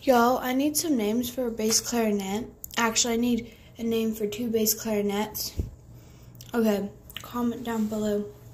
Y'all, I need some names for a bass clarinet. Actually, I need a name for 2 bass clarinets. Okay, comment down below.